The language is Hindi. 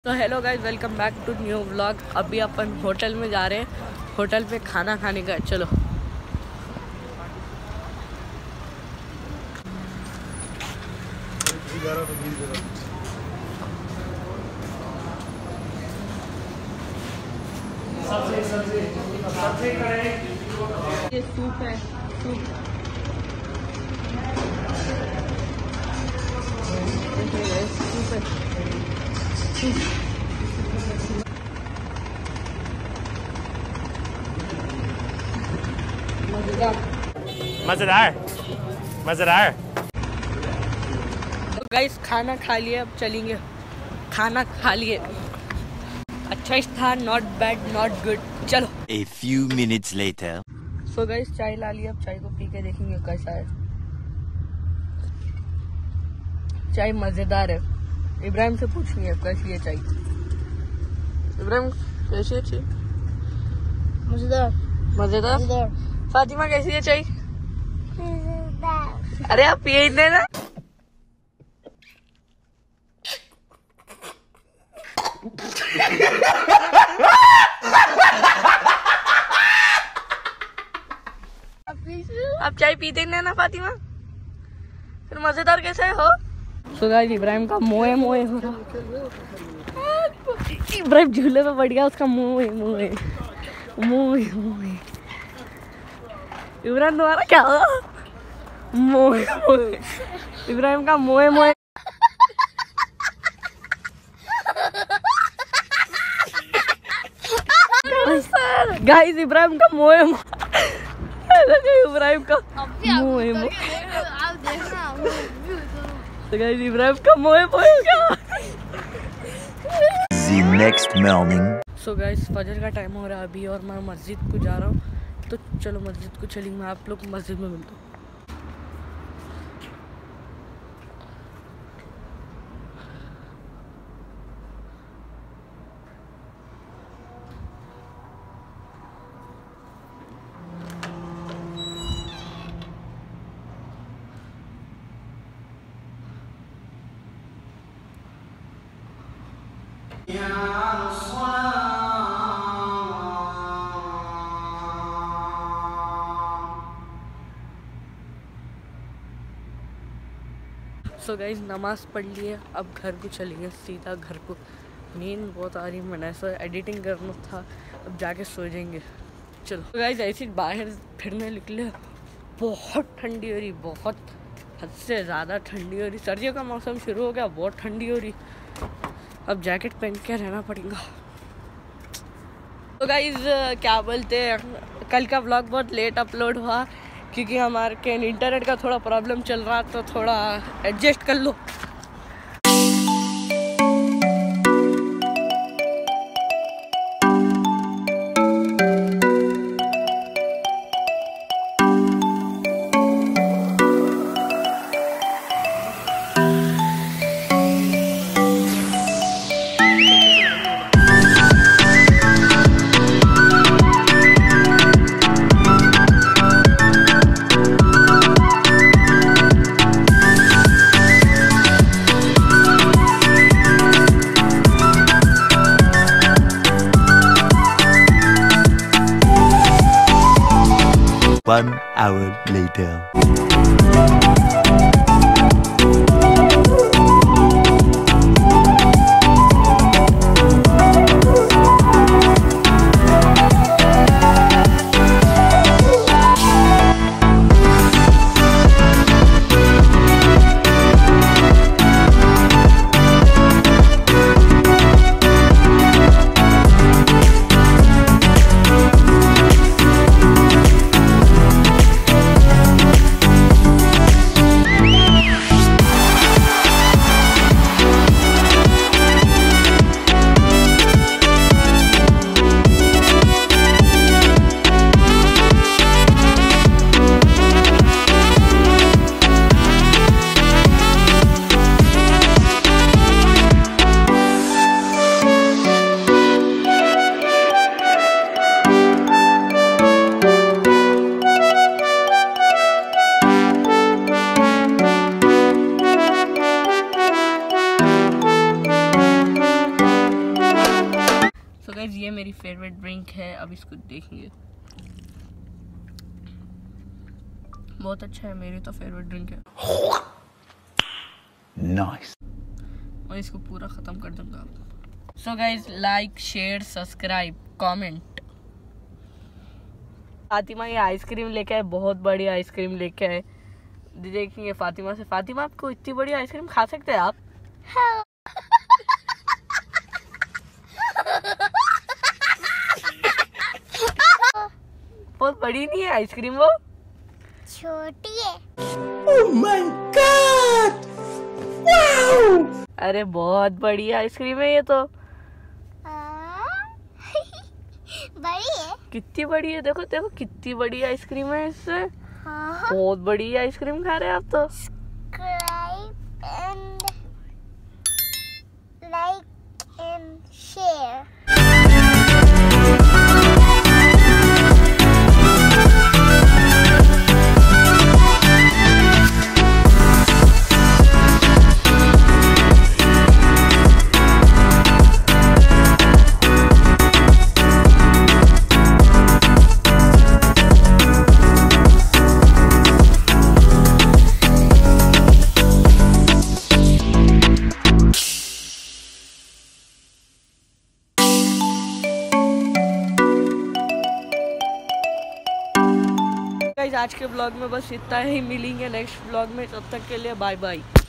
तो hello guys, welcome back to new vlog. अभी अपन होटल में जा रहे हैं, होटल पे खाना खाने का। चलो ये सूप है, सूप मजेदार मजेदार। तो गाइस खाना खा लिए, अब चलेंगे। खाना खा लिए, अच्छा ही था, नॉट बैड नॉट गुड। चलो। A few minutes later. So guys चाय ला लिया, अब चाय को पी के देखेंगे कैसा है। चाय मजेदार है। इब्राहिम से पूछेंगे कैसी है चाय। इब्राहिम कैसी है चाय? मजेदार मजेदार। मजेदार। फातिमा कैसी है चाय? अरे आप पिए ही ना। आप चाय पीते नहीं ना फातिमा, फिर मजेदार कैसे हो? सो गाइस इब्राहिम का मोए मोए हो रहा। इब्राहिम झूले पे बैठ गया, उसका मोए मोए मोए मोए। इब्राहिम तुम्हारा क्या हुआ? मोए मोए। इब्राहिम का मोए मोए। गाइस इब्राहिम का मोए मोए। इब्राहिम का मोए मोए। तो गाइस इब्राहिम का मोए मोए क्या? The next morning. So guys फजर का टाइम हो रहा है अभी, और मैं मस्जिद को जा रहा हूँ। तो चलो मस्जिद को चलेंगे, मैं आप लोग मस्जिद में मिलता हूँ। सो गाइस नमाज पढ़ लिए, अब घर को चलेंगे सीधा घर को। नींद बहुत आ रही, मैंने ऐसा एडिटिंग करना था, अब जाके सो जाएंगे। चलो तो गाइस ऐसे बाहर फिरने निकले, बहुत ठंडी हो रही, बहुत हद से ज़्यादा ठंडी हो रही। सर्दियों का मौसम शुरू हो गया, बहुत ठंडी हो रही, अब जैकेट पहन के रहना पड़ेगा। तो गाइस क्या बोलते हैं, कल का व्लॉग बहुत लेट अपलोड हुआ क्योंकि हमारे के इंटरनेट का थोड़ा प्रॉब्लम चल रहा, तो थोड़ा एडजस्ट कर लो। One hour later. गाइस ये मेरी फेवरेट ड्रिंक है, अब इसको देखेंगे। बहुत अच्छा है, मेरी तो फेवरेट ड्रिंक है। Nice. और इसको पूरा खत्म कर दूंगा। So guys like share subscribe comment. Fatima ये आइसक्रीम लेके आए, बहुत बड़ी आइसक्रीम लेके आए। देखेंगे फातिमा से, फातिमा आपको इतनी बड़ी आइसक्रीम खा सकते हैं आप? बहुत बड़ी नहीं है आइसक्रीम, वो छोटी है। Oh my God! Wow! अरे बहुत बड़ी आइसक्रीम है ये तो। बड़ी है। कितनी बड़ी है, देखो देखो कितनी बड़ी आइसक्रीम है इससे। हाँ। बहुत बड़ी आइसक्रीम खा रहे हैं आप तो। Subscribe and like and share. Guys आज के ब्लॉग में बस इतना ही, मिलेंगे नेक्स्ट ब्लॉग में, तब तक के लिए बाय बाय।